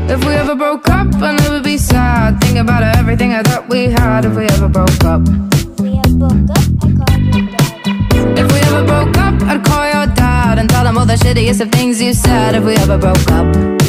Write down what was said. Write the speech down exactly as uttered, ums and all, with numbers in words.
If we ever broke up, I'd never be sad. Think about everything I thought we had. If we ever broke up, If we ever broke up, I'd call your dad. if we ever broke up, I'd call your dad and tell him all the shittiest of things you said. If we ever broke up.